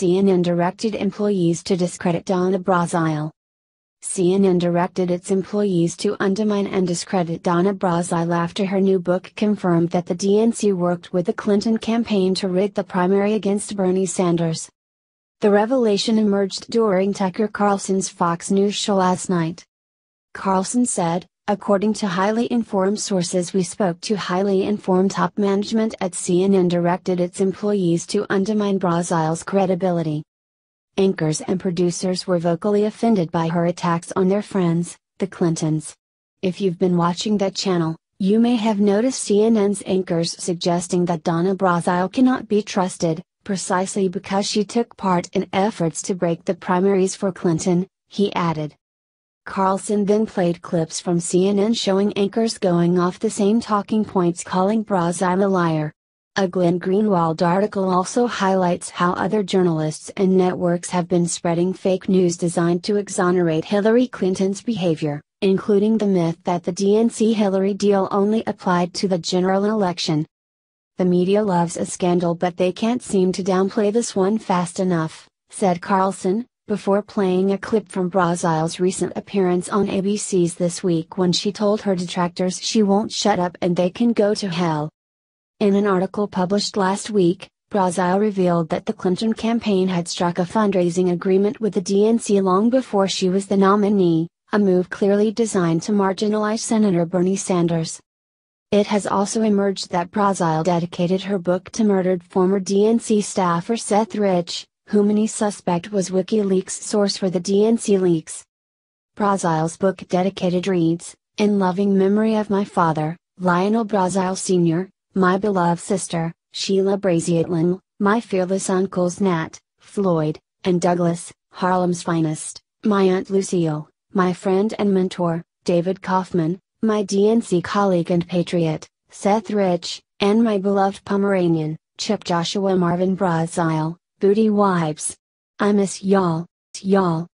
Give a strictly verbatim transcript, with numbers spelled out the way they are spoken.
C N N directed employees to discredit Donna Brazile. C N N directed its employees to undermine and discredit Donna Brazile after her new book confirmed that the D N C worked with the Clinton campaign to rig the primary against Bernie Sanders. The revelation emerged during Tucker Carlson's Fox News show last night. Carlson said, "According to highly informed sources, we spoke to highly informed top management at C N N directed its employees to undermine Brazile's credibility. Anchors and producers were vocally offended by her attacks on their friends, the Clintons. If you've been watching that channel, you may have noticed C N N's anchors suggesting that Donna Brazile cannot be trusted, precisely because she took part in efforts to break the primaries for Clinton," he added. Carlson then played clips from C N N showing anchors going off the same talking points, calling Brazile a liar. A Glenn Greenwald article also highlights how other journalists and networks have been spreading fake news designed to exonerate Hillary Clinton's behavior, including the myth that the D N C-Hillary deal only applied to the general election. "The media loves a scandal, but they can't seem to downplay this one fast enough," said Carlson, before playing a clip from Brazile's recent appearance on A B C's This Week when she told her detractors she won't shut up and they can go to hell. In an article published last week, Brazile revealed that the Clinton campaign had struck a fundraising agreement with the D N C long before she was the nominee, a move clearly designed to marginalize Senator Bernie Sanders. It has also emerged that Brazile dedicated her book to murdered former D N C staffer Seth Rich, who many suspect was WikiLeaks' source for the D N C leaks. Brazile's book dedicated reads, "In loving memory of my father, Lionel Brazile Senior, my beloved sister, Sheila Brazile, my fearless uncles Nat, Floyd, and Douglas, Harlem's finest, my Aunt Lucille, my friend and mentor, David Kaufman, my D N C colleague and patriot, Seth Rich, and my beloved Pomeranian, Chip Joshua Marvin Brazile, Booty Wives. I miss y'all, y'all."